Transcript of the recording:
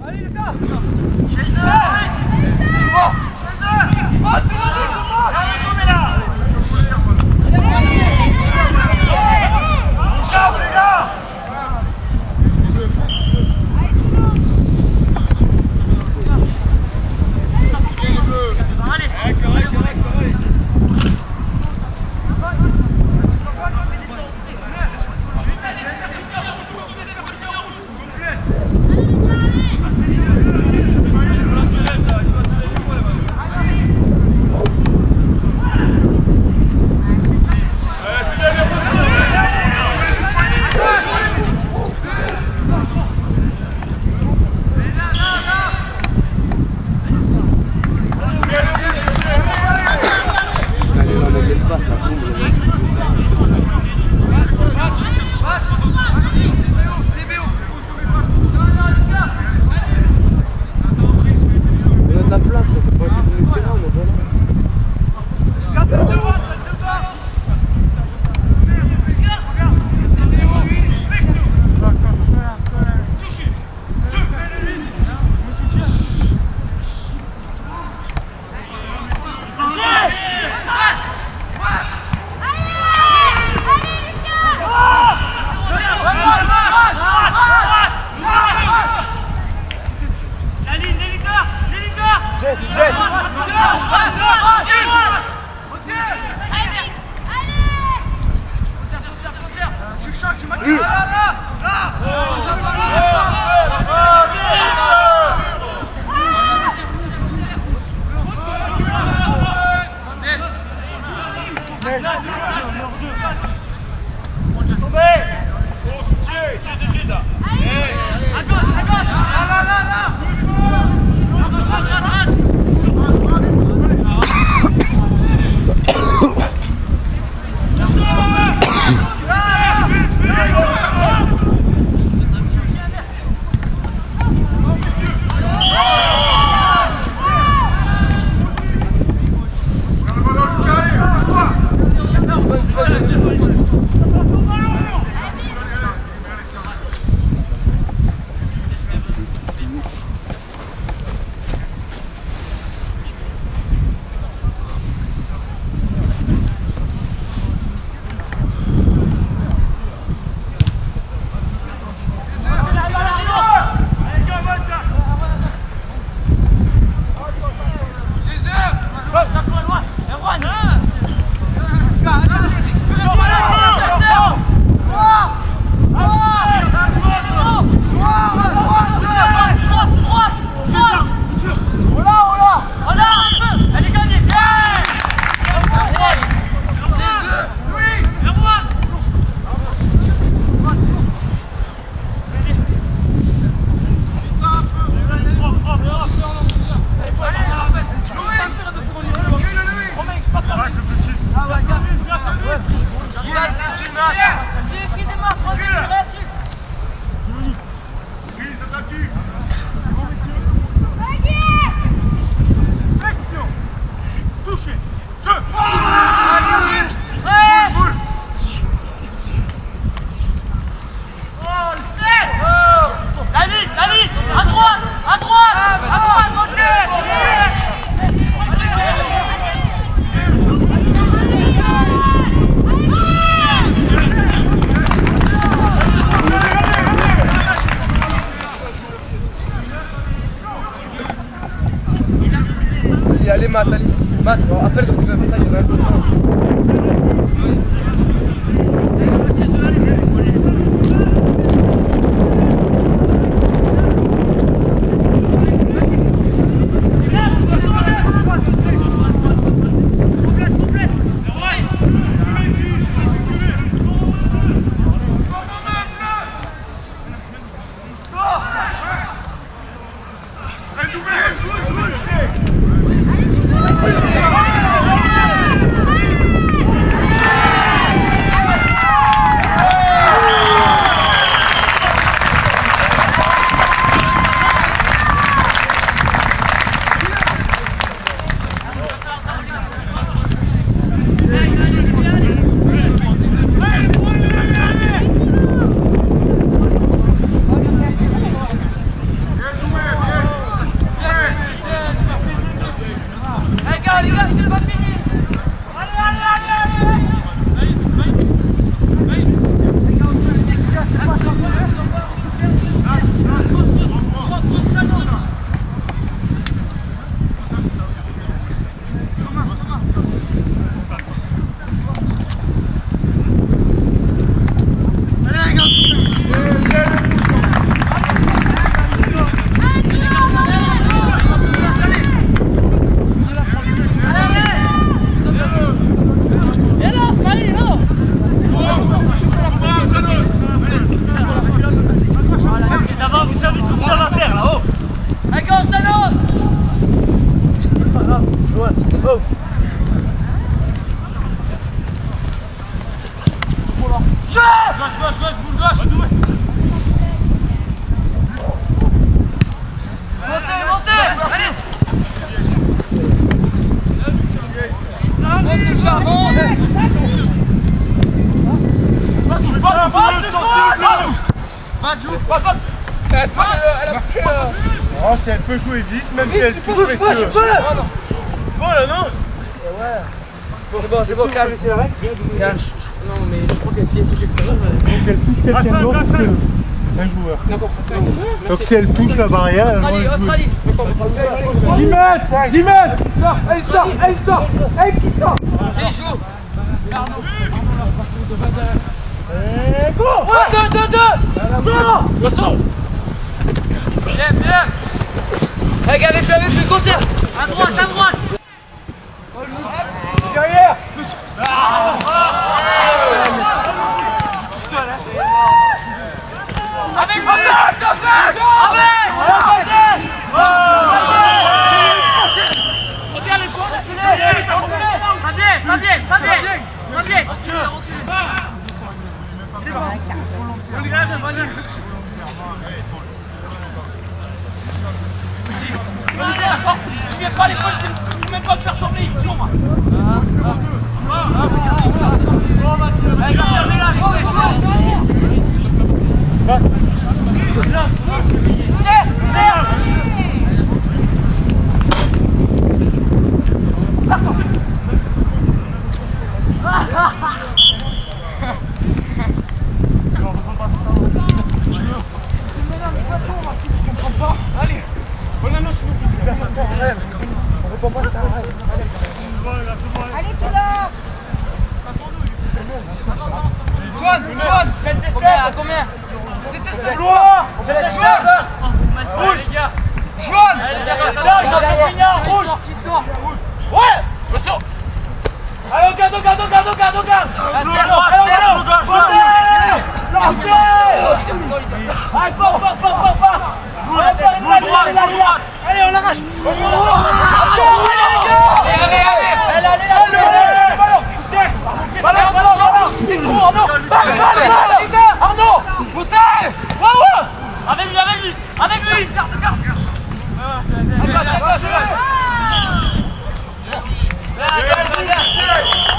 Allez Matt, allez. Matt, appelle quand tu vas faire ça, il y en a un peu. Oh, si elle peut jouer vite, même si elle touche, mais c'est bon là, non? Ouais. C'est bon, calme. Calme. Non, mais je crois que si elle touche extérieur, donc elle touche quelqu'un d'autre que un joueur. Donc si elle touche la barrière, elle Australie, Australie. 10 mètres. 10 mètres. Elle sort. Elle qui sort. Qui joue. Et go. 2. Le son. Bien. Regarde, avec le concert. À droite. Derrière. Avec vous. Je viens pas à l'école, je ne même pas me faire tourner, il tourne. Fermez la jambe et jouez. Allez, on a nos sous. On répond pas ça. Allez, tout là. Joanne, à combien? C'était ce couloir. Rouge. Joanne. Rouge. Qui sort. Ouais, monsieur. Allez, regarde. Allez, fort. Allez, on l'arrache. Arnaud. Putain. Avec lui. Regarde.